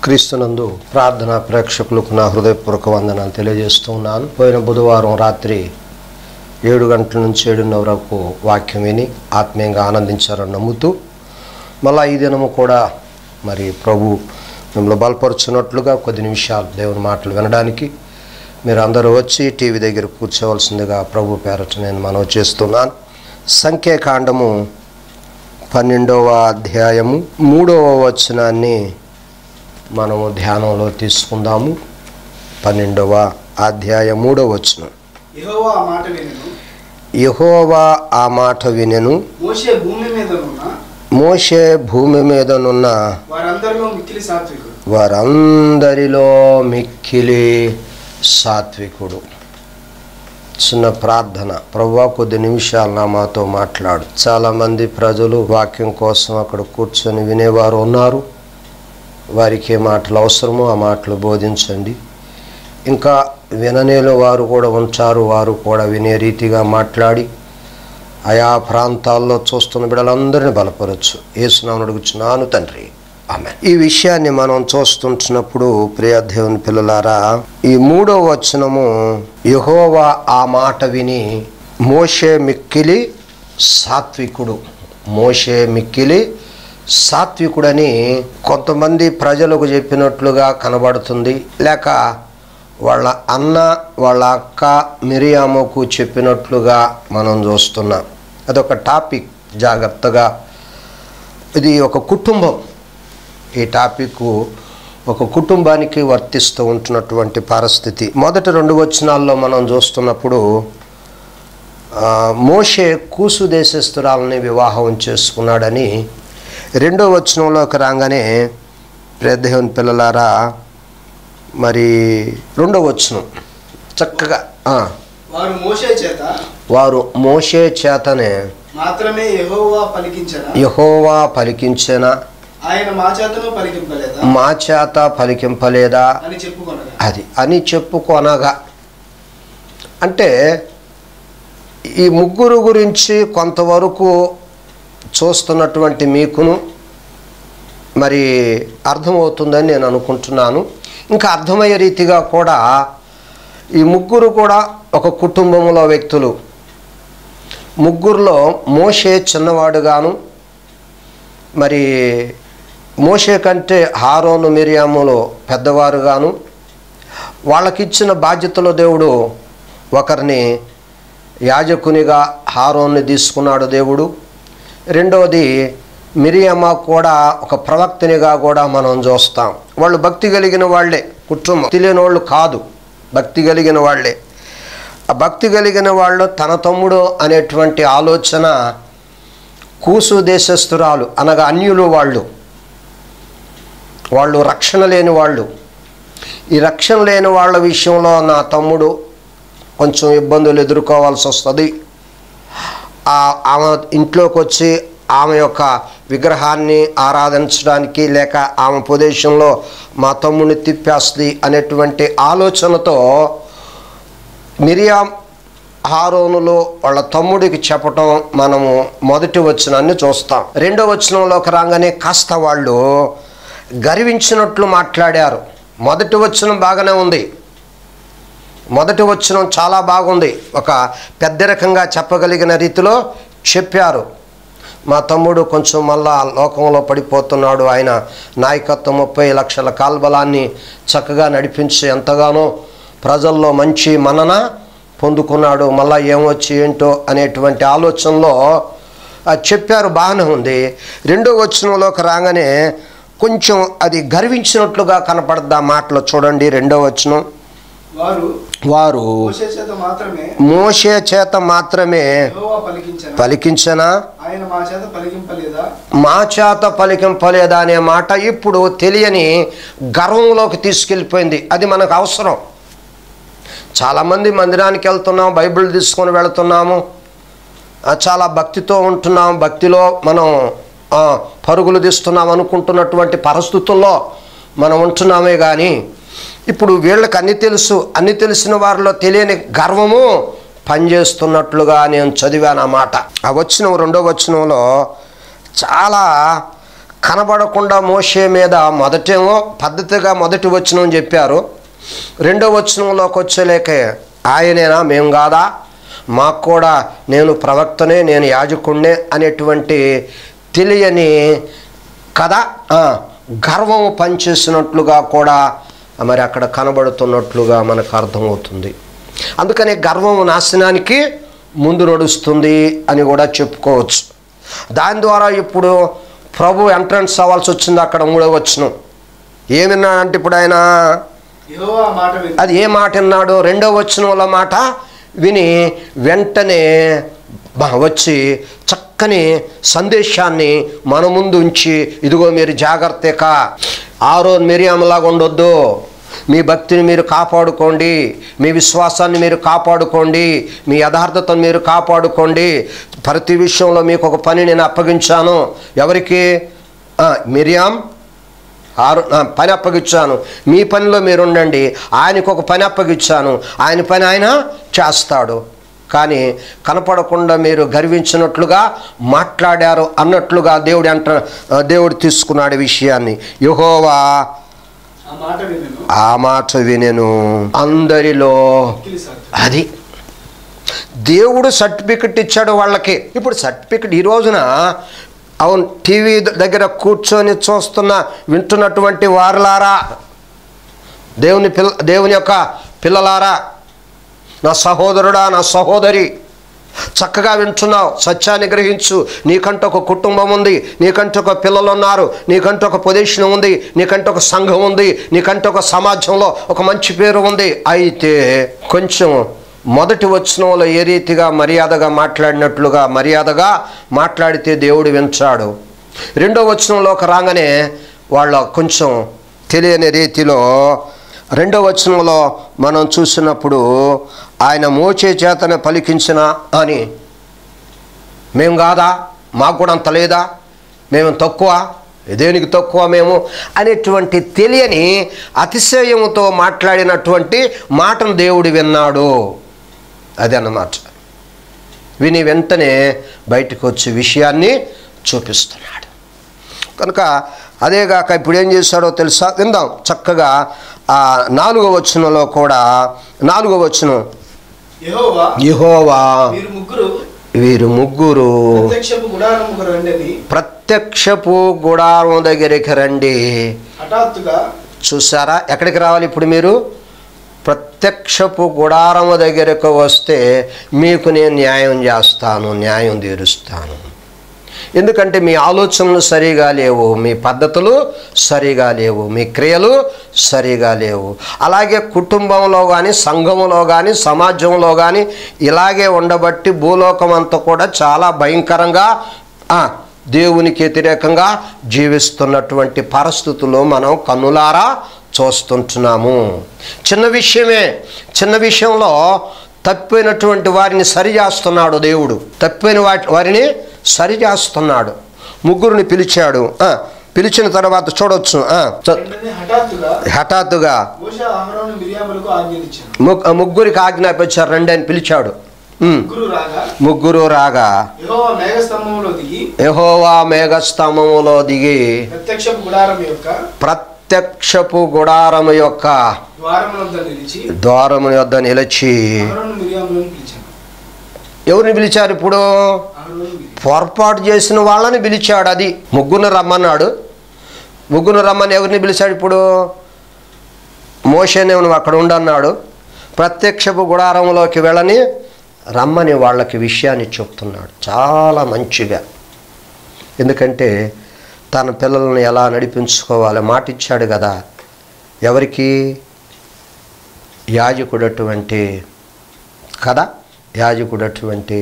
క్రీస్తునందు ప్రార్థనా ప్రేక్షకులకు నా హృదయపూర్వక వందనాలు తెలియజేస్తూ ఉన్నాను. పోయిన బుధవారం రాత్రి 7 గంటల నుంచి 7:30 వరకు వాక్యం విని ఆత్మీయంగా ఆనందించారని నమ్ముతూ మళ్ళీ ఈ దినము కూడా మరి ప్రభు మిమ్మల్ని బలపరుచున్నట్లుగా కొద్ది నిమిషాలు దేవుని మాటలు వినడానికి మీరు అందరూ వచ్చి టీవీ దగ్గర కూర్చోవలసిందిగా ప్రభు పేరట నేను మనవి చేస్తున్నాను. సంఖ్యాకాండము 12వ అధ్యాయము 3వ వచనాన్ని మనము ధ్యానంలో తీసుకుందాము. 12వ అధ్యాయం 3వ వచనం. యెహోవా ఆ మాట వినెను, మోషే భూమి మీదనున్న వారందరిలో మిక్కిలి సాత్వికుడు. చిన్న ప్రార్థన. ప్రభువా, కొద్ది నిమిషాలు నా మాతో మాట్లాడు. చాలామంది ప్రజలు వాక్యం కోసం అక్కడ కూర్చొని వినేవారు ఉన్నారు. వారికి ఏ మాటలు అవసరమో ఆ మాటలు బోధించండి. ఇంకా విననేలో వారు కూడా ఉంటారు. వారు కూడా వినే రీతిగా మాట్లాడి ఆయా ప్రాంతాల్లో చూస్తున్న బిడ్డలందరినీ బలపరచు. యేసునామమున అడుగుచున్నాను తండ్రి, ఆమేన్. ఈ విషయాన్ని మనం చూస్తుంటున్నప్పుడు ప్రియ దేవుని పిల్లలారా, ఈ 3వ వచనము యెహోవా ఆ మాట విని మోషే మిక్కిలి సాత్వికుడు. మోషే మిక్కిలి సాత్వికుడని కొంతమంది ప్రజలకు చెప్పినట్లుగా కనబడుతుంది, లేక వాళ్ళ అన్న వాళ్ళ అక్క మిరియాముకు చెప్పినట్లుగా మనం చూస్తున్నాం. అదొక టాపిక్. జాగ్రత్తగా, ఇది ఒక కుటుంబం. ఈ టాపిక్ ఒక కుటుంబానికి వర్తిస్తూ ఉంటున్నటువంటి పరిస్థితి. మొదటి 2 వచనాల్లో మనం చూస్తున్నప్పుడు మోషే కూసు దేశస్తురాలని వివాహం చేసుకున్నాడని, 2వ వచనంలోకి రాగానే దేవుని పిల్లలారా మరి 2వ వచనం చక్కగా వారు మోషే చేతనే మాత్రమే యెహోవా పలికించెనా, ఆయన మా చేత పలికింపలేదా అని చెప్పుకొనగా. అంటే ఈ ముగ్గురు గురించి కొంతవరకు చూస్తున్నటువంటి మీకును మరి అర్థమవుతుందని నేను అనుకుంటున్నాను. ఇంకా అర్థమయ్యే రీతిగా కూడా ఈ ముగ్గురు కూడా ఒక కుటుంబంలో వ్యక్తులు. ముగ్గురులో మోషే చిన్నవాడుగాను, మరి మోషే కంటే హారోను మిరియాములో పెద్దవారుగాను, వాళ్ళకిచ్చిన బాధ్యతలో దేవుడు ఒకరిని యాజకునిగా హారోన్ని తీసుకున్నాడు దేవుడు. రెండవది మిరియామ కూడా ఒక ప్రవక్తనిగా కూడా మనం చూస్తాం. వాళ్ళు భక్తి కలిగిన వాళ్ళే, కుటుంబం తెలియని వాళ్ళు కాదు, భక్తి కలిగిన వాళ్ళే. ఆ భక్తి కలిగిన వాళ్ళు తన తమ్ముడు అనేటువంటి ఆలోచన కూసు దేశస్తురాలు అనగా అన్యులు వాళ్ళు రక్షణ లేని వాళ్ళు. ఈ రక్షణ లేని వాళ్ళ విషయంలో నా తమ్ముడు కొంచెం ఇబ్బందులు ఎదుర్కోవాల్సి వస్తుంది. ఆమె ఇంట్లోకి వచ్చి ఆమె యొక్క విగ్రహాన్ని ఆరాధించడానికి, లేక ఆమె ప్రదేశంలో మా తమ్ముడిని తిప్పేస్తుంది అనేటువంటి ఆలోచనతో మిరియాం హారోనులో వాళ్ళ తమ్ముడికి చెప్పటం మనము మొదటి వచనాన్ని చూస్తాం. 2వ వచనంలోకి రాగానే కాస్త వాళ్ళు గర్వించినట్లు మాట్లాడారు. మొదటి వచనం బాగానే ఉంది, మొదటి వచనం చాలా బాగుంది. ఒక పెద్దరికంగా చెప్పగలిగిన రీతిలో చెప్పారు. మా తమ్ముడు కొంచెం మళ్ళా లోకంలో పడిపోతున్నాడు, ఆయన నాయకత్వం 30 లక్షల కాల్బలాన్ని చక్కగా నడిపించి ఎంతగానో ప్రజల్లో మంచి మన్నన పొందుకున్నాడు, మళ్ళా ఏమొచ్చి ఏంటో అనేటువంటి ఆలోచనలో చెప్పారు. బాగానే ఉంది. 2వ వచనంలోకి రాగానే కొంచెం అది గర్వించినట్లుగా కనపడద్దా మాటలో. చూడండి 2వ వచనం. వారు మోషే చేత మాత్రమే పలికించనా, మా చేత పలికింపలేదా అనే మాట ఇప్పుడు తెలియని గర్వంలోకి తీసుకెళ్ళిపోయింది. అది మనకు అవసరం. చాలామంది మందిరానికి వెళ్తున్నాం, బైబిల్ తీసుకొని వెళుతున్నాము, చాలా భక్తితో ఉంటున్నాం, భక్తిలో మనం పరుగులు తీస్తున్నాం అనుకుంటున్నటువంటి పరిస్థితుల్లో మనం ఉంటున్నామే. కానీ ఇప్పుడు వీళ్ళకి అన్ని తెలుసు, అన్ని తెలిసిన వారిలో తెలియని గర్వము పనిచేస్తున్నట్లుగా నేను చదివాను ఆ మాట. ఆ వచనం 2వ వచనంలో చాలా కనబడకుండా మోషే మీద మొదటేమో పద్ధతిగా మొదటి వచనం చెప్పారు, రెండో వచనంలోకి వచ్చేలేక ఆయనేనా మేము కాదా, మాకు కూడా నేను ప్రవక్తనే, నేను యాజకుడినే అనేటువంటి తెలియని కదా గర్వం పనిచేసినట్లుగా కూడా మరి అక్కడ కనబడుతున్నట్లుగా మనకు అర్థమవుతుంది. అందుకని గర్వం నాశనానికి ముందు నడుస్తుంది అని కూడా చెప్పుకోవచ్చు. దాని ద్వారా ఇప్పుడు ప్రభు ఎంట్రన్స్ అవ్వాల్సి వచ్చింది. అక్కడ 3వ వచనం ఏమిన్నాడంటే ఇప్పుడు ఆయన అది ఏ మాట విన్నాడు, 2వ వచనంలో మాట విని వెంటనే వచ్చి చక్కని సందేశాన్ని మన ముందు ఉంచి, ఇదిగో మీరు జాగ్రత్తగా ఆరోన్ మిరియాములాగా ఉండొద్దు, మీ భక్తిని మీరు కాపాడుకోండి, మీ విశ్వాసాన్ని మీరు కాపాడుకోండి, మీ యథార్థతను మీరు కాపాడుకోండి, ప్రతి విషయంలో మీకు ఒక పని నేను అప్పగించాను. ఎవరికి? మిరియాం పని అప్పగించాను, మీ పనిలో మీరు ఉండండి. ఆయనకు ఒక పని అప్పగించాను, ఆయన పని ఆయన చేస్తాడు. కానీ కనపడకుండా మీరు గర్వించినట్లుగా మాట్లాడారు అన్నట్లుగా దేవుడు తీసుకున్నాడు విషయాన్ని. యెహోవా ఆ మాట వినెను, అందరిలో అది దేవుడు సర్టిఫికెట్ ఇచ్చాడు వాళ్ళకి. ఇప్పుడు సర్టిఫికెట్ ఈ రోజున అవును టీవీ దగ్గర కూర్చొని వింటున్నటువంటి వారులారా, దేవుని యొక్క పిల్లలారా, నా సహోదరుడా, నా సహోదరి, చక్కగా వింటున్నావు, సత్యాన్ని గ్రహించు. నీకంటూ ఒక కుటుంబం ఉంది, నీకంటూ ఒక పిల్లలు ఉన్నారు, నీకంటూ ఒక పొజిషన్ ఉంది, నీకంటూ ఒక సంఘం ఉంది, నీకంటూ ఒక సమాజంలో ఒక మంచి పేరు ఉంది. అయితే కొంచెం మొదటి వచనంలో ఏ రీతిగా మర్యాదగా మాట్లాడినట్లుగా మర్యాదగా మాట్లాడితే దేవుడు వింటాడు. రెండో వచనంలోకి రాగానే వాళ్ళ కొంచెం తెలియని రీతిలో రెండో వచనంలో మనం చూసినప్పుడు ఆయన మోషే చేతనే పలికించిన అని, మేము కాదా, మాకు కూడా అంత లేదా, మేము తక్కువ, దేనికి తక్కువ మేము అనేటువంటి తెలియని అతిశయముతో మాట్లాడినటువంటి మాటను దేవుడు విన్నాడు. అది అన్నమాట. విని వెంటనే బయటకు వచ్చి విషయాన్ని చూపిస్తున్నాడు. కనుక అదేగాక ఇప్పుడు ఏం చేశాడో తెలుసా, విందాం చక్కగా. 4వ వచనంలో కూడా 4వ వచనం, యెహోవా వీరు ముగ్గురు ప్రత్యక్షపు గుడారం దగ్గరికి రండి. చూసారా, ఎక్కడికి రావాలి ఇప్పుడు మీరు? ప్రత్యక్షపు గుడారము దగ్గరకు వస్తే మీకు నేను న్యాయం చేస్తాను, న్యాయం తీరుస్తాను. ఎందుకంటే మీ ఆలోచనలు సరిగా లేవు, మీ పద్ధతులు సరిగా లేవు, మీ క్రియలు సరిగా లేవు. అలాగే కుటుంబంలో కానీ, సంఘంలో కానీ, సమాజంలో కానీ ఇలాగే ఉండబట్టి భూలోకం అంతా కూడా చాలా భయంకరంగా దేవునికి వ్యతిరేకంగా జీవిస్తున్నటువంటి పరిస్థితుల్లో మనం కన్నులారా చూస్తుంటున్నాము. చిన్న విషయంలో తప్పినటువంటి వారిని సరిచేస్తున్నాడు దేవుడు. తప్పిన వారిని సరిచేస్తున్నాడు. ముగ్గురిని పిలిచాడు. పిలిచిన తర్వాత చూడొచ్చు, హఠాత్తుగా ముగ్గురికి ఆజ్ఞాపించారు, రండి అని పిలిచాడు. ముగ్గురు రాగా యెహోవా మేఘస్తంభములో దిగి ప్రత్యక్షపు గుడారము యొక్క ద్వారము యొద్ద నిలిచి, ఎవరిని పిలిచారు ఇప్పుడు? పొరపాటు చేసిన వాళ్ళని పిలిచాడు. అది ముగ్గురు రమ్మన్నాడు. ముగ్గురు రమ్మని ఎవరిని పిలిచాడు ఇప్పుడు? మోషేనే నువ్వు అక్కడ ఉండన్నాడు. ప్రత్యక్షపు గుడారంలోకి వెళ్ళని రమ్మని వాళ్ళకి విషయాన్ని చెప్తున్నాడు చాలా మంచిగా. ఎందుకంటే తన పిల్లలను ఎలా నడిపించుకోవాలి మాట ఇచ్చాడు కదా. ఎవరికి? యాజకుడటువంటి కదా, యాజకుడటువంటి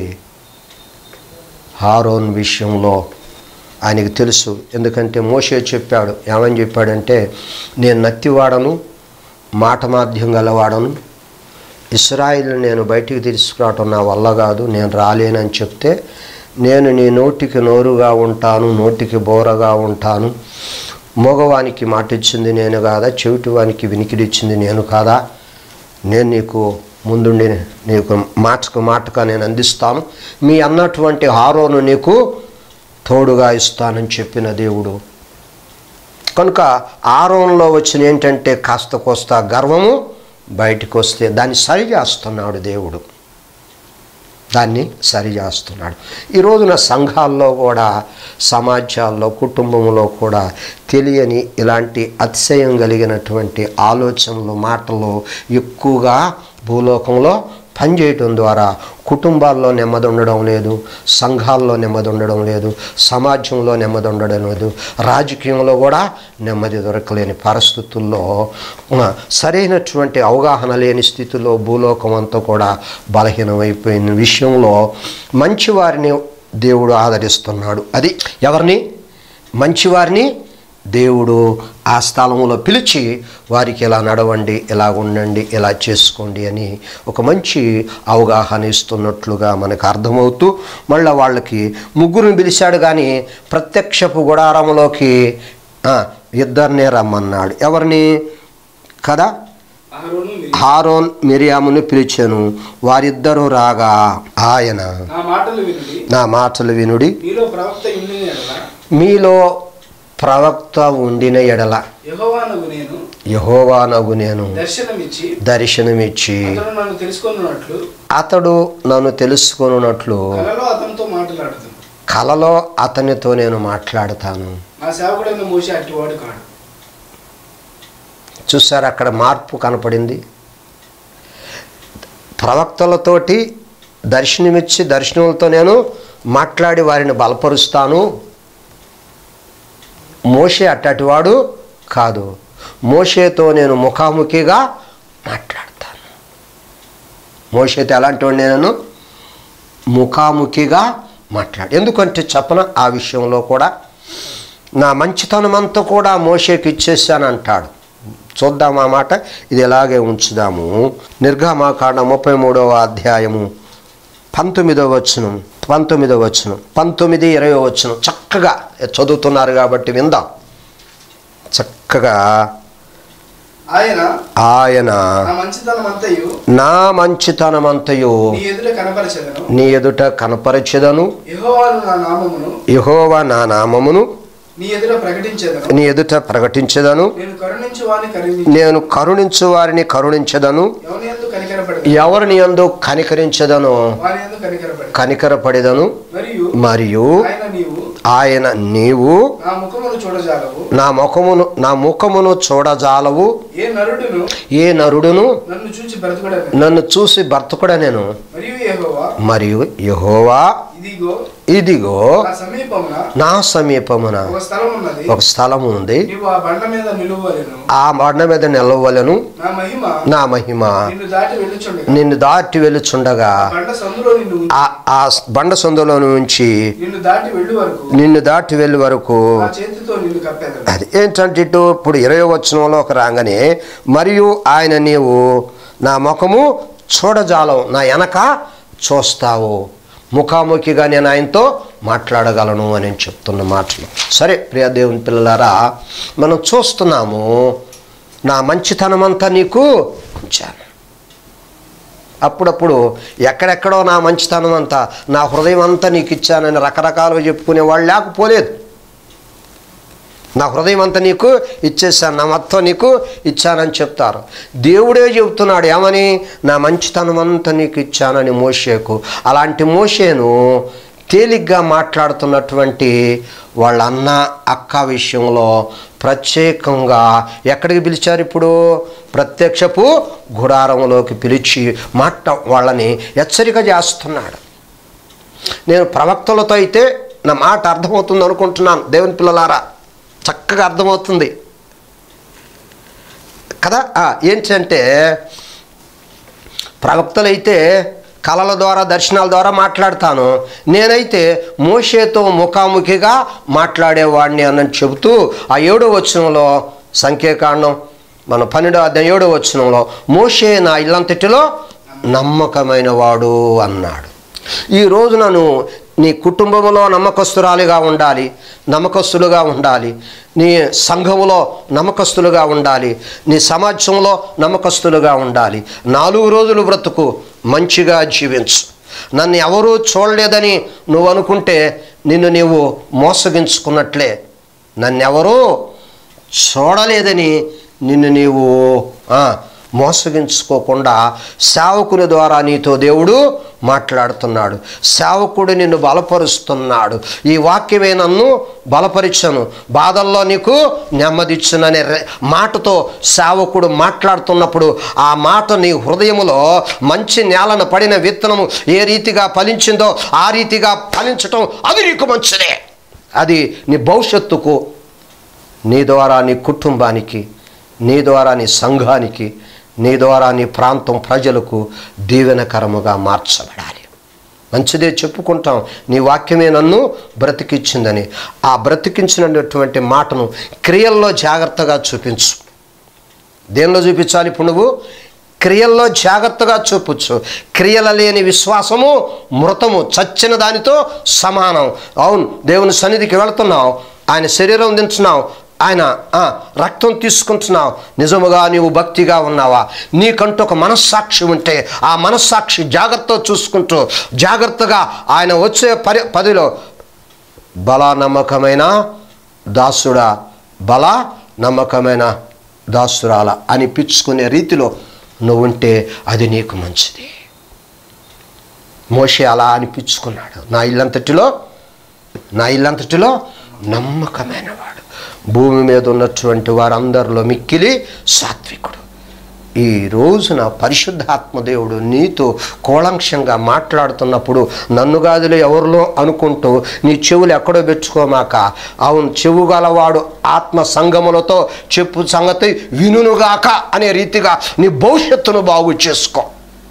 ఆరోన్ విషయంలో ఆయనకు తెలుసు. ఎందుకంటే మోషే చెప్పాడు, ఏమని చెప్పాడంటే, నేను నత్తివాడను, మాట మాధ్యం గలవాడను, ఇశ్రాయేలుని నేను బయటికి తీసుకురావటం నా వల్ల కాదు, నేను రాలేనని చెప్తే, నేను నీ నోటికి నోరుగా ఉంటాను, నోటికి బోరగా ఉంటాను, మగవానికి మాట ఇచ్చింది నేను కాదా, చెవిటివానికి వినికిడిచ్చింది నేను కాదా, నేను నీకు ముందుండి నీకు మాటగా నేను అందిస్తాను, మీ అన్నటువంటి ఆరోను నీకు తోడుగా ఇస్తానని చెప్పిన దేవుడు కనుక ఆరోన్లో వచ్చిన ఏంటంటే కాస్త కోస్త గర్వము బయటికి వస్తే దాన్ని సరి చేస్తున్నాడు దేవుడు, దాన్ని సరి చేస్తున్నాడు. ఈ రోజున సంఘాల్లో కూడా, సమాజాల్లో, కుటుంబంలో కూడా తెలియని ఇలాంటి అతిశయం కలిగినటువంటి ఆలోచనలు, మాటలు ఎక్కువగా భూలోకంలో పనిచేయటం ద్వారా కుటుంబాల్లో నెమ్మది ఉండడం లేదు, సంఘాల్లో నెమ్మది ఉండడం లేదు, సమాజంలో నెమ్మది ఉండడం లేదు, రాజకీయంలో కూడా నెమ్మది దొరకలేని పరిస్థితుల్లో, సరైనటువంటి అవగాహన లేని స్థితిలో భూలోకం అంతా కూడా బలహీనమైపోయిన విషయంలో మంచివారిని దేవుడు ఆదరిస్తున్నాడు. అది ఎవరిని? మంచివారిని దేవుడు ఆ స్థలంలో పిలిచి వారికి ఇలా నడవండి, ఇలా ఉండండి, ఇలా చేసుకోండి అని ఒక మంచి అవగాహన ఇస్తున్నట్లుగా మనకు అర్థమవుతూ, మళ్ళీ వాళ్ళకి ముగ్గురిని పిలిచాడు కానీ ప్రత్యక్షపు గుడారంలోకి ఇద్దరినే రమ్మన్నాడు. ఎవరిని కదా? ఆరోన్ మిరియామును పిలిచాను. వారిద్దరూ రాగా ఆయన, నా మాటలు వినుడి, మీలో ప్రవక్త ఉండిన ఎడల యెహోవానగు నేను దర్శనమిచ్చి అతడు నన్ను తెలుసుకొనున్నట్లు కలలో అతనితో నేను మాట్లాడతాను. చూసారు, అక్కడ మార్పు కనపడింది. ప్రవక్తలతోటి దర్శనమిచ్చి దర్శనములతో నేను మాట్లాడి వారిని బలపరుస్తాను. మోషే అట్టటివాడు కాదు. మోషేతో నేను ముఖాముఖిగా మాట్లాడతాను. మోషేతో ఎలాంటి వాడిని? నేను ముఖాముఖిగా ఎందుకంటే చెప్పన ఆ విషయంలో కూడా నా మంచితనం అంతా కూడా మోషేకి ఇచ్చేసాను అంటాడు. చూద్దాం ఆ మాట, ఇది ఎలాగే ఉంచుదాము. నిర్గమకాండ 33వ అధ్యాయము 19వ వచనం, 19, 20 చక్కగా చదువుతున్నారు కాబట్టి విందాం. చక్కగా ఆయన నా మంచితనమంతయు నీ ఎదుట కనపరచెదను, యెహోవా నా నామమును నీ ఎదుట ప్రకటించెదను, నేను కరుణించు వారిని కరుణించెదను, ఎవరిని యందు కనికరించెదను కనికరపడెదను, మరియు ఆయన నీవు నా ముఖమును చూడజాలవు, ఏ నరుడును నన్ను చూసి బ్రతుకుడనెను, మరియు యెహోవా ఇదిగో నా సమీపమున ఒక స్థలము ఉంది, ఆ బండ మీద నిలవలెను, నా మహిమ నిన్ను దాటి వెళ్ళుచుండగా ఆ బండ సందులో నుంచి నిన్ను దాటి వెళ్ళి వరకు. అది ఏంటంటే ఇప్పుడు 20వ వచనంలో ఒక రాగానే, మరియు ఆయన నీవు నా ముఖము చూడజాలవు, నా వెనక చూస్తావు, ముఖాముఖిగా నేను ఆయనతో మాట్లాడగలను అని చెప్తున్న మాటలు. సరే ప్రియ దేవుని పిల్లలారా, మనం చూస్తున్నాము, నా మంచితనమంతా నీకు ఉంచాను. అప్పుడప్పుడు ఎక్కడెక్కడో నా మంచితనం అంతా, నా హృదయం అంతా నీకు ఇచ్చానని రకరకాలుగా చెప్పుకునే వాళ్ళు లేకపోలేదు. నా హృదయం అంతా నీకు ఇచ్చేసాను, నా మొత్తం నీకు ఇచ్చానని చెప్తారు. దేవుడే చెబుతున్నాడు ఏమని? నా మంచితనం అంతా నీకు ఇచ్చానని మోషేకు. అలాంటి మోషేను తేలిగ్గా మాట్లాడుతున్నటువంటి వాళ్ళ అన్న అక్క విషయంలో ప్రత్యేకంగా ఎక్కడికి పిలిచారు? ఇప్పుడు ప్రత్యక్షపు గుడారంలోకి పిలిచి వాళ్ళని హెచ్చరిక చేస్తున్నాడు. నేను ప్రవక్తలతో అయితే నా మాట అర్థమవుతుంది అనుకుంటున్నాను. దేవుని పిల్లలారా, చక్కగా అర్థమవుతుంది కదా. ఏంటంటే ప్రవక్తలైతే కళల ద్వారా దర్శనాల ద్వారా మాట్లాడతాను, నేనైతే మోషేతో ముఖాముఖిగా మాట్లాడేవాడిని అన్నని చెబుతూ ఆ 7వ వచనంలో, సంఖ్యాకాండం మన 12వ అధ్యాయం 7వ వచనంలో, మోషే నా ఇల్లంతటిలో నమ్మకమైన వాడు అన్నాడు. ఈ రోజు నన్ను నీ కుటుంబంలో నమ్మకస్తురాలిగా ఉండాలి, నమ్మకస్తులుగా ఉండాలి, నీ సంఘములో నమ్మకస్తులుగా ఉండాలి, నీ సమాజంలో నమ్మకస్తులుగా ఉండాలి. 4 రోజులు బ్రతుకు, మంచిగా జీవించు. నన్ను ఎవరూ చూడలేదని నువ్వు అనుకుంటే నిన్ను నీవు మోసగించుకున్నట్లే. నన్నెవరూ చూడలేదని నిన్ను నీవు మోసగించుకోకుండా సేవకుని ద్వారా నీతో దేవుడు మాట్లాడుతున్నాడు. సేవకుడు నిన్ను బలపరుస్తున్నాడు. ఈ వాక్యమే నన్ను బలపరిచను, బాధల్లో నీకు నెమ్మదిచ్చుననే మాటతో సేవకుడు మాట్లాడుతున్నప్పుడు ఆ మాట నీ హృదయములో మంచి నేలను పడిన విత్తనము ఏ రీతిగా ఫలించిందో ఆ రీతిగా ఫలించటం అది నీకు మంచిదే. అది నీ భవిష్యత్తుకు, నీ ద్వారా నీ కుటుంబానికి, నీ ద్వారా నీ సంఘానికి, నీ ద్వారా నీ ప్రాంతం ప్రజలకు దీవెనకరముగా మార్చబడాలి. మంచిదే చెప్పుకుంటాం, నీ వాక్యమే నన్ను బ్రతికించిందని. ఆ బ్రతికించినటువంటి మాటను క్రియల్లో జాగ్రత్తగా చూపించు. దేనిలో చూపించాలి? ఇప్పుడు నువ్వు క్రియల్లో జాగ్రత్తగా చూపించు. క్రియల లేని విశ్వాసము మృతము, చచ్చిన దానితో సమానం. అవును, దేవుని సన్నిధికి వెళుతున్నావు, ఆయన శరీరం దించున్నావు, ఆయన రక్తం తీసుకుంటున్నావు, నిజముగా నీవు భక్తిగా ఉన్నావా? నీకంటూ ఒక మనస్సాక్షి ఉంటే ఆ మనస్సాక్షి జాగ్రత్తగా చూసుకుంటూ జాగ్రత్తగా ఆయన వచ్చే పదిలో బలా నమ్మకమైన దాసుడా, బలా నమ్మకమైన దాసురాల అనిపించుకునే రీతిలో నువ్వు ఉంటే అది నీకు మంచిది. మోషే అలా అనిపించుకున్నాడు. నా ఇల్లంతటిలో నమ్మకమైన వాడు, భూమి మీద ఉన్నటువంటి వారందరిలో మిక్కిలి సాత్వికుడు. ఈ రోజున పరిశుద్ధాత్మ దేవుడు నీతో కూలంక్షంగా మాట్లాడుతున్నప్పుడు నన్ను గాదులు ఎవరిలో అనుకుంటూ నీ చెవులు ఎక్కడో పెట్టుకోమాక. అవును, చెవు గలవాడు ఆత్మ సంగములతో చెప్పు సంగతి వినుగాక అనే రీతిగా నీ భవిష్యత్తును బాగు చేసుకో.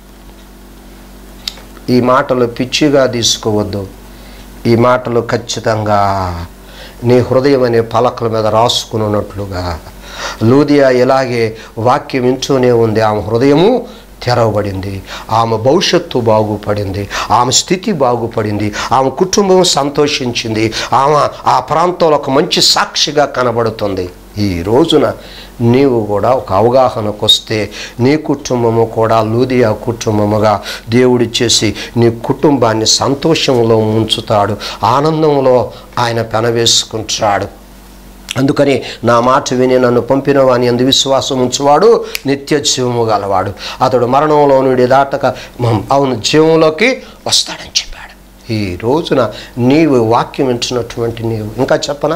ఈ మాటలు పిచ్చిగా తీసుకోవద్దు. ఈ మాటలు ఖచ్చితంగా నీ హృదయం అనే పలకల మీద రాసుకుని ఉన్నట్లుగా. లూదియా ఇలాగే వాక్యం వింటూనే ఉంది. ఆమె హృదయము తెరవబడింది, ఆమె భవిష్యత్తు బాగుపడింది, ఆమె స్థితి బాగుపడింది, ఆమె కుటుంబం సంతోషించింది, ఆమె ఆ ప్రాంతంలో ఒక మంచి సాక్షిగా కనబడుతుంది. ఈ రోజున నీవు కూడా ఒక అవగాహనకు వస్తే నీ కుటుంబము కూడా లూదియా కుటుంబముగా దేవుడి చేసి నీ కుటుంబాన్ని సంతోషంలో ఉంచుతాడు, ఆనందంలో ఆయన పెనవేసుకుంటాడు. అందుకని నా మాట విని నన్ను పంపిన వాని అందు విశ్వాసం ఉంచువాడు నిత్య జీవము గలవాడు, అతడు మరణంలో నుండి దాటక అవును జీవంలోకి వస్తాడని చెప్పాడు. ఈ రోజున నీవు వాక్యం వింటున్నటువంటి నీవు ఇంకా చెప్పనా,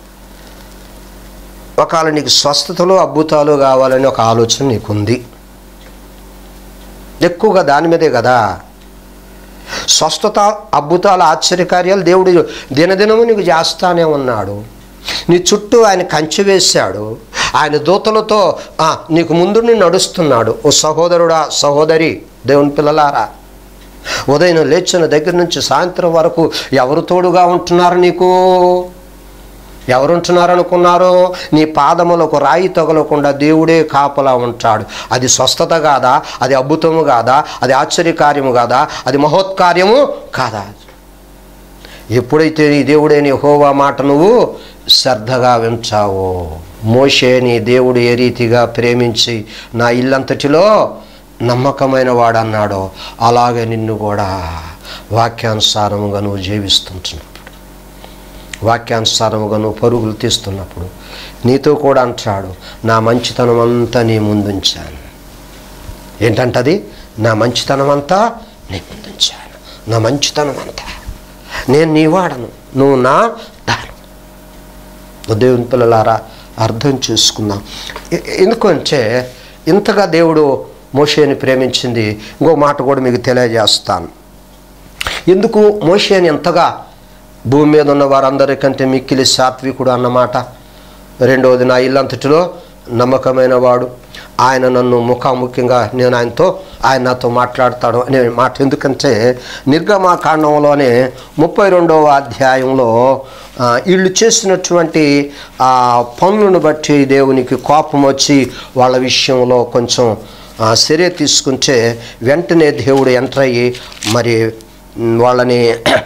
ఒకవేళ నీకు స్వస్థతలు అద్భుతాలు కావాలని ఒక ఆలోచన నీకుంది, ఎక్కువగా దాని మీదే కదా. స్వస్థత, అద్భుతాలు, ఆశ్చర్యకార్యాలు దేవుడు దినదినము నీకు చేస్తానే ఉన్నాడు. నీ చుట్టూ ఆయన కంచె వేశాడు, ఆయన దూతలతో నీకు ముందు నడుస్తున్నాడు. ఓ సహోదరుడా, సహోదరి, దేవుని పిల్లలారా, ఉదయం లేచిన దగ్గర నుంచి సాయంత్రం వరకు ఎవరు తోడుగా ఉంటున్నారు నీకు? ఎవరుంటున్నారనుకున్నారు? నీ పాదములకు రాయి తగలకుండా దేవుడే కాపలా ఉంటాడు. అది స్వస్థత కాదా? అది అద్భుతము కాదా? అది ఆశ్చర్యకార్యము కాదా? అది మహోత్కార్యము కాదా? ఎప్పుడైతే నీ దేవుడే నీ యెహోవా మాట నువ్వు శ్రద్ధగా వింటావో, మోషే నీ దేవుడు ఏ రీతిగా ప్రేమించి నా ఇల్లంతటిలో నమ్మకమైన వాడన్నాడో అలాగే నిన్ను కూడా వాక్యానుసారముగా నువ్వు జీవిస్తుంటున్నప్పుడు, వాక్యానుసారముగా నువ్వు పరుగులు తీస్తున్నప్పుడు నీతో కూడా అంటాడు, నా మంచితనం అంతా నీ ముందుంచాను. ఏంటంటది? నా మంచితనం అంతా నీ ముందుంచాను, నా మంచితనం అంతా నేను నీ వాడను, నువ్వు నా దాను. దేవుని పిల్లలారా, అర్థం చేసుకుందాం. ఎందుకంటే ఇంతగా దేవుడు మోషేని ప్రేమించింది ఇంకో మాట కూడా మీకు తెలియజేస్తాను. ఎందుకు మోషేని ఎంతగా భూమి మీద ఉన్న వారందరికంటే మిక్కిలి సాత్వికుడు అన్నమాట. రెండవది, నా ఇల్లంతటిలో నమ్మకమైన వాడు, ఆయన నన్ను ముఖాముఖిగా ఆయన నాతో మాట్లాడతాడు అనే మాట. ఎందుకంటే నిర్గమాకాండంలోనే 32వ అధ్యాయంలో వీళ్ళు చేసినటువంటి పనులను బట్టి దేవునికి కోపం వచ్చి వాళ్ళ విషయంలో కొంచెం చర్య తీసుకుంటే వెంటనే దేవుడు ఎంటర్ అయ్యి మరి వాళ్ళని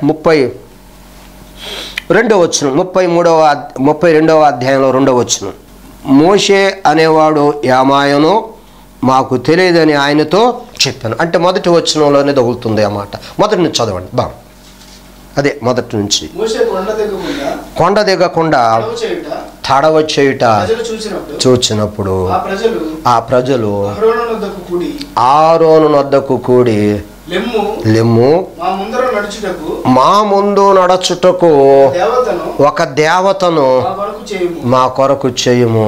32వ అధ్యాయంలో 2వ వచనం, మోషే అనేవాడు యామాయను మాకు తెలియదని ఆయనతో చెప్పాను. అంటే మొదటి వచనంలోనే తగులుతుంది అన్నమాట. మొదటి నుంచి చదవండి. అదే మొదటి నుంచి. మోషే కొండ దిగకుండా తడవ చేయుట చూచినప్పుడు ఆ ప్రజలు ఆరోను నొద్దకు కూడి, లెమ్ము మా ముందు నడుచుటకు ఒక దేవతను మా కొరకు చేయుము.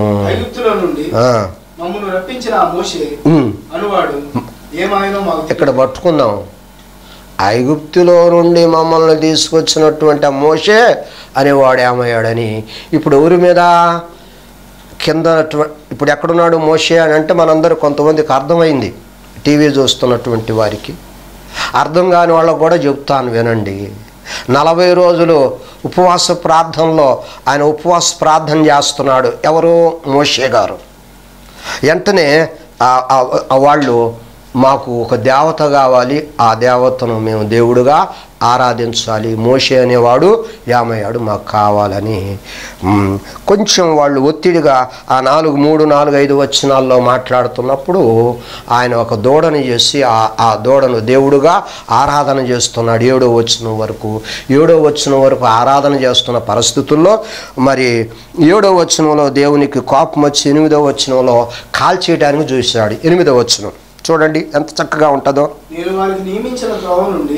ఇక్కడ పట్టుకుందాం. ఐగుప్తులో నుండి మమ్మల్ని తీసుకొచ్చినటువంటి ఆ మోషే అనేవాడు ఏమయ్యాడని. ఇప్పుడు ఎవరి మీద కింద ఇప్పుడు ఎక్కడున్నాడు మోషే అని అంటే మనందరూ కొంతమందికి అర్థమైంది. టీవీ చూస్తున్నటువంటి వారికి అర్థం కాని వాళ్ళకు కూడా చెప్తాను వినండి. 40 రోజులు ఉపవాస ప్రార్థనలో ఆయన ఉపవాస ప్రార్థన చేస్తున్నాడు. ఎవరు? మోషే గారు. వెంటనే వాళ్ళు మాకు ఒక దేవత కావాలి, ఆ దేవతను మేము దేవుడుగా ఆరాధించాలి, మోషే అనేవాడు ఏమయ్యాడు మాకు కావాలని కొంచెం వాళ్ళు ఒత్తిడిగా ఆ 3, 4, 5 వచనాల్లో మాట్లాడుతున్నప్పుడు ఆయన ఒక దూడని చేసి ఆ దూడను దేవుడుగా ఆరాధన చేస్తున్నాడు. 7వ వచనం వరకు ఆరాధన చేస్తున్న పరిస్థితుల్లో మరి 7వ వచనంలో దేవునికి కోపం వచ్చి 8వ వచనంలో కాల్చేయడానికి చూశాడు. 8వ వచనం చూడండి ఎంత చక్కగా ఉంటుందో. నేను వారికి నియమించిన త్రోవ నుండి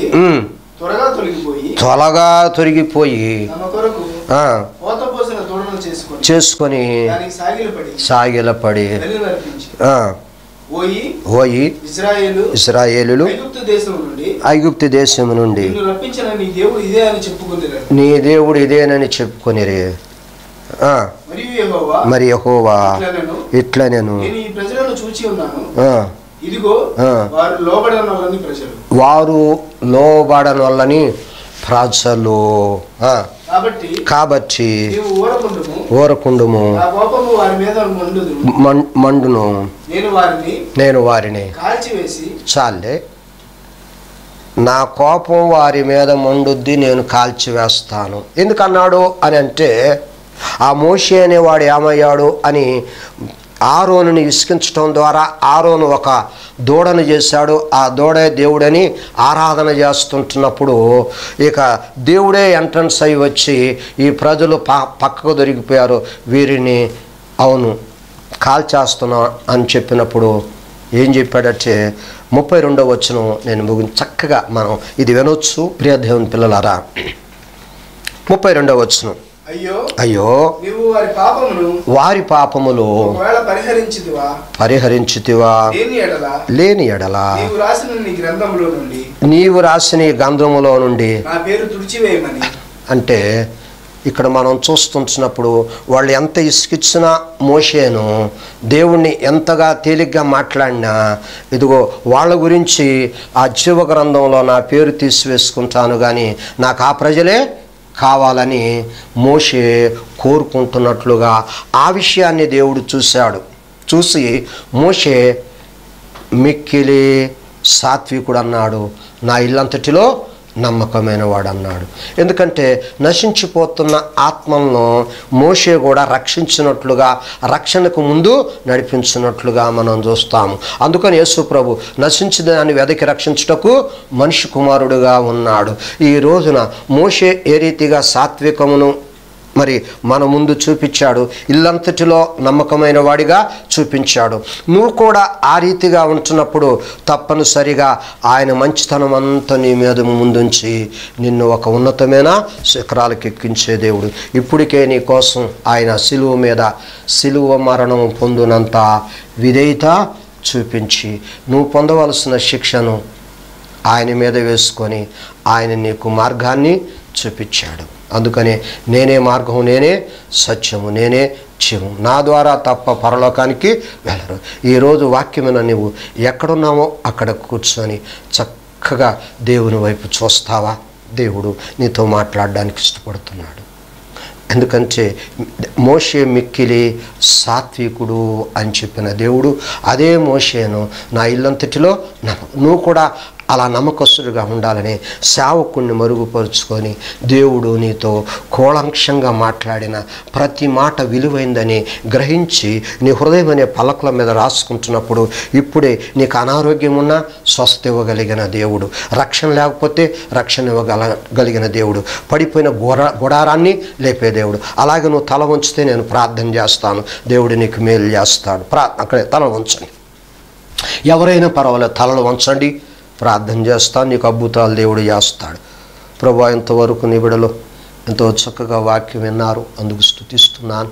త్వరగా తొలగిపోయి చేసుకొని సాగిలపడి ఇశ్రాయేలులు ఐగుప్తు దేశము నుండి నీ దేవుడు ఇదేనని చెప్పుకొనిరి. మరి యెహోవా ఇట్లా నేను వారు లోబడనొల్లని ప్రజలు కాబట్టి ఊరకుండుము మండును నేను వారిని చాలే నా కోపం వారి మీద మండుద్ది, నేను కాల్చివేస్తాను. ఎందుకన్నాడు అని అంటే ఆ మోషే అనేవాడు ఏమయ్యాడు అని ఆరోనుని విసిగించడం ద్వారా ఆరోను ఒక దూడను చేశాడు. ఆ దూడే దేవుడని ఆరాధన చేస్తుంటున్నప్పుడు ఇక దేవుడే ఎంట్రన్స్ అయి వచ్చి ఈ ప్రజలు పక్కకు దొరికిపోయారు, వీరిని అవును కాల్చేస్తున్నా అని చెప్పినప్పుడు ఏం చెప్పాడంటే 32వ వచనం నేను చక్కగా మనం ఇది వినొచ్చు ప్రియ దేవుని పిల్లలారా. 32వ వచనం. అయ్యో వారి పాపములు పరిహరించితివా లేని ఎడల నీవు రాసిన గ్రంథములో నుండి అంటే ఇక్కడ మనం చూస్తున్నప్పుడు వాళ్ళు ఎంత ఇసుకిచ్చినా మోషేను దేవుణ్ణి ఎంతగా తేలిగ్గా మాట్లాడినా ఇదిగో వాళ్ళ గురించి ఆ జీవ గ్రంథంలో నా పేరు తీసివేసుకుంటాను కానీ నాకు ఆ ప్రజలే కావాలని మోషే కోరుకుంటున్నట్లుగా ఆ విషయాన్ని దేవుడు చూశాడు. చూసి మోషే మిక్కిలి సాత్వికుడు అన్నాడు, నా ఇల్లంతటిలో నమ్మకమైన వాడు అన్నాడు. ఎందుకంటే నశించిపోతున్న ఆత్మలను మోషే కూడా రక్షించినట్లుగా రక్షణకు ముందు నడిపించినట్లుగా మనం చూస్తాము. అందుకని యేసు ప్రభు నశించిన దాన్ని వెదకి రక్షించుటకు మనిషి కుమారుడుగా ఉన్నాడు. ఈ రోజున మోషే ఏ రీతిగా సాత్వికమును మరి మన ముందు చూపించాడు, ఇల్లంతటిలో నమ్మకమైన వాడిగా చూపించాడు. నువ్వు కూడా ఆ రీతిగా ఉంటున్నప్పుడు తప్పనిసరిగా ఆయన మంచితనం అంతా నీ మీద ముందుంచి నిన్ను ఒక ఉన్నతమైన శిఖరాలకు ఎక్కించే దేవుడు. ఇప్పటికే నీ కోసం ఆయన సిలువ మరణం పొందినంత విధేయత చూపించి నువ్వు పొందవలసిన శిక్షను ఆయన మీద వేసుకొని ఆయన నీకు మార్గాన్ని చూపించాడు. అందుకనే నేనే మార్గము, నేనే సత్యము, నేనే జీవము, నా ద్వారా తప్ప పరలోకానికి వెళ్ళరు. ఈరోజు వాక్యమైన నువ్వు ఎక్కడున్నామో అక్కడ కూర్చొని చక్కగా దేవుని వైపు చూస్తావా? దేవుడు నీతో మాట్లాడడానికి ఇష్టపడుతున్నాడు. ఎందుకంటే మోషే మిక్కిలి సాత్వికుడు అని చెప్పిన దేవుడు అదే మోషేను నా ఇల్లంతటిలో నువ్వు కూడా అలా నమ్మకస్తుడిగా ఉండాలని సేవకుణ్ణి మరుగుపరుచుకొని దేవుడు నీతో కూలంక్షంగా మాట్లాడిన ప్రతి మాట విలువైందని గ్రహించి నీ హృదయం అనే పలకల మీద రాసుకుంటున్నప్పుడు ఇప్పుడే నీకు అనారోగ్యం ఉన్నా స్వస్థ ఇవ్వగలిగిన దేవుడు, రక్షణ లేకపోతే రక్షణ ఇవ్వగలిగిన దేవుడు, పడిపోయిన గుడారాన్ని లేపే దేవుడు. అలాగే నువ్వు తల వంచితే నేను ప్రార్థన చేస్తాను, దేవుడు నీకు మేలు చేస్తాడు. అక్కడే తల వంచండి, ఎవరైనా పర్వాలేదు తలలు వంచండి, ప్రార్థన చేస్తాను, నీకు అద్భుతాలు దేవుడు చేస్తాడు. ప్రభువా, ఇంతవరకు నీ బిడ్డలు ఎంతో చక్కగా వాక్యం విన్నారు, అందుకు స్తుతిస్తున్నాను.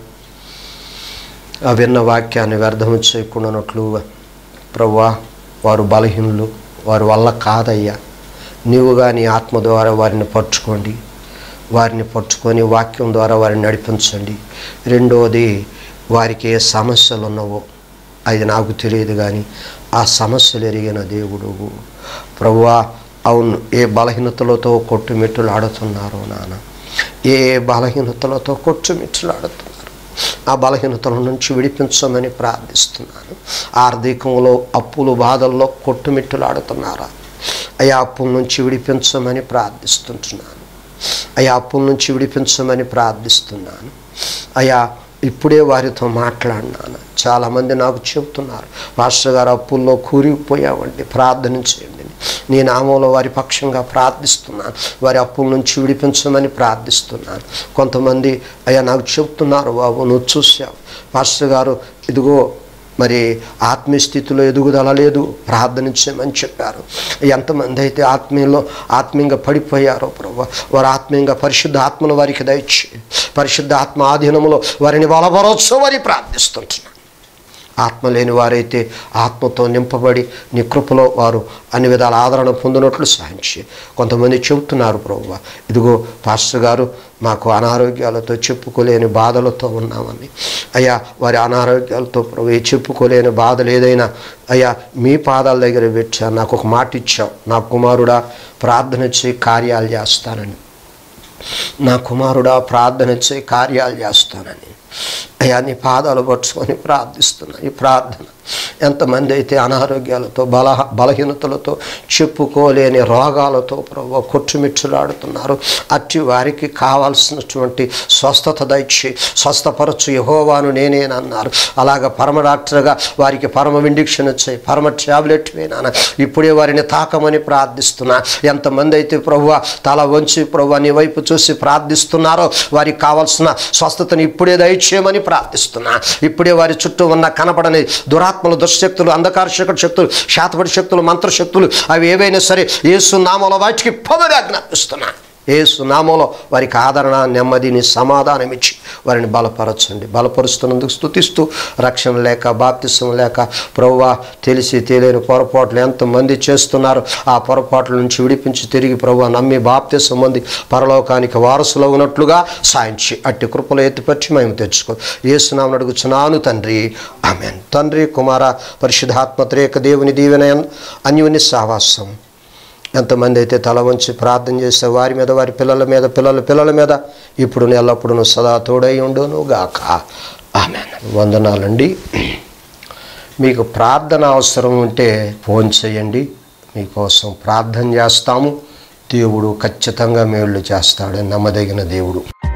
ఆ విన్న వాక్యాన్ని వ్యర్థం చేయకుండానట్లు ప్రభువా, వారు బలహీనులు, వారి వల్ల కాదయ్యా, నీవుగా నీ ఆత్మ ద్వారా వారిని పట్టుకోండి, వారిని పట్టుకొని వాక్యం ద్వారా వారిని నడిపించండి. రెండవది, వారికి ఏ సమస్యలు ఉన్నావో అది నాకు తెలియదు కానీ ఆ సమస్యలు ఎరిగిన దేవుడు ప్రభువా. అవును, ఏ బలహీనతలతో కొట్టుమిట్టులాడుతున్నారో నాన్న, ఏ బలహీనతలతో కొట్టుమిట్టులాడుతున్నారు, ఆ బలహీనతల నుంచి విడిపించమని ప్రార్థిస్తున్నాను. ఆర్థికంలో అప్పులు బాధల్లో కొట్టుమిట్టులాడుతున్నారా, అయ్యా అప్పుల నుంచి విడిపించమని ప్రార్థిస్తుంటున్నాను. అయ్యా అప్పుల నుంచి విడిపించమని ప్రార్థిస్తున్నాను. అయ్యా ఇప్పుడే వారితో మాట్లాడినాను. చాలామంది నాకు చెబుతున్నారు, పాస్టర్ గారు అప్పుల్లో కూరిపోయామండి, ప్రార్థన చేయండి. నీ నామంలో వారి పక్షంగా ప్రార్థిస్తున్నాను, వారి అప్పుల నుంచి విడిపించమని ప్రార్థిస్తున్నాను. కొంతమంది అయ్యా నాకు చెబుతున్నారు, బాబు నువ్వు చూసావు పాస్టర్ గారు, ఇదిగో మరి ఆత్మీయ స్థితిలో ఎదుగుదల లేదు, ప్రార్థన చేయమని చెప్పారు. ఎంతమంది అయితే ఆత్మీయంగా పడిపోయారో ప్రభు, వారు ఆత్మీయంగా పరిశుద్ధ ఆత్మను వారికి దయచి పరిశుద్ధ ఆత్మ ఆధీనంలో వారిని బలపరచమని ప్రార్థిస్తుంటున్నాను. ఆత్మ లేని వారైతే ఆత్మతో నింపబడి నీ కృపలో వారు అన్ని విధాల ఆదరణ పొందినట్లు సాధించి. కొంతమంది చెబుతున్నారు, ప్రభువా ఇదిగో పాస్టర్ గారు మాకు అనారోగ్యాలతో చెప్పుకోలేని బాధలతో ఉన్నామని. అయ్యా వారి అనారోగ్యాలతో ప్రభు చెప్పుకోలేని బాధలు ఏదైనా అయ్యా మీ పాదాల దగ్గర పెట్టా, నాకు ఒక మాట ఇచ్చావు, నా కుమారుడా ప్రార్థన చేయి కార్యాలు చేస్తానని, నా కుమారుడా ప్రార్థన చేయి కార్యాలు చేస్తానని. అయ్యా నీ పాదాలు పట్టుకొని ప్రార్థిస్తున్నా. ఈ ప్రార్థన ఎంతమంది అయితే అనారోగ్యాలతో బలహీనతలతో చెప్పుకోలేని రోగాలతో ప్రభు కొట్టుమిట్టులాడుతున్నారు, అట్టి వారికి కావాల్సినటువంటి స్వస్థత దయచి స్వస్థపరచు యెహోవాను నేనేనన్నారు. అలాగ పరమ డాక్టర్గా వారికి పరమ ఇంజెక్షన్ వచ్చాయి, పరమ ట్యాబ్లెట్ వేనాన ఇప్పుడే వారిని తాకమని ప్రార్థిస్తున్నా. ఎంతమంది అయితే ప్రభువా తల వంచి ప్రభువా నీ వైపు చూసి ప్రార్థిస్తున్నారో వారికి కావాల్సిన స్వస్థతని ఇప్పుడే దయచేయమని ప్రార్థిస్తున్నా. ఇప్పుడే వారి చుట్టూ ఉన్న కనపడని దురాత్మలు, దుశ్శక్తులు, అంధకార శక్తులు, శాతపడి శక్తులు, మంత్రశక్తులు అవి ఏవైనా సరే యేసు నామములో వాటికి పొగని ఆజ్ఞాపిస్తున్నా. యేసు నామములో వారికి ఆదరణ, నెమ్మదిని, సమాధానం ఇచ్చి వారిని బలపరచండి. బలపరుస్తున్నందుకు స్తుతిస్తూ, రక్షణ లేక బాప్తిసం లేక ప్రభువా తెలిసి తెలియని పొరపాట్లు ఎంతమంది చేస్తున్నారు, ఆ పొరపాట్ల నుంచి విడిపించి తిరిగి ప్రభువా నమ్మి బాప్తిసం పొంది పరలోకానికి వారసులు ఉన్నట్లుగా సాయించి అట్టి కృపలో ఎత్తిపట్టి మేము తెచ్చుకో. యేసు నామమున అడుగుచున్నాను తండ్రి, ఆమేన్. తండ్రి కుమార పరిశుద్ధాత్మ త్రియేక దేవుని దీవెన అన్యోన్య సహవాసం ఎంతమంది అయితే తల వంచి ప్రార్థన చేస్తే వారి మీద, వారి పిల్లల మీద, పిల్లల మీద ఇప్పుడు ఎల్లప్పుడూ సదా తోడై ఉండును గాక. ఆమేన్. వందనాలండి. మీకు ప్రార్థన అవసరం ఉంటే ఫోన్ చేయండి, మీకోసం ప్రార్థన చేస్తాము. దేవుడు ఖచ్చితంగా మేళ్ళు చేస్తాడని నమ్మదగిన దేవుడు.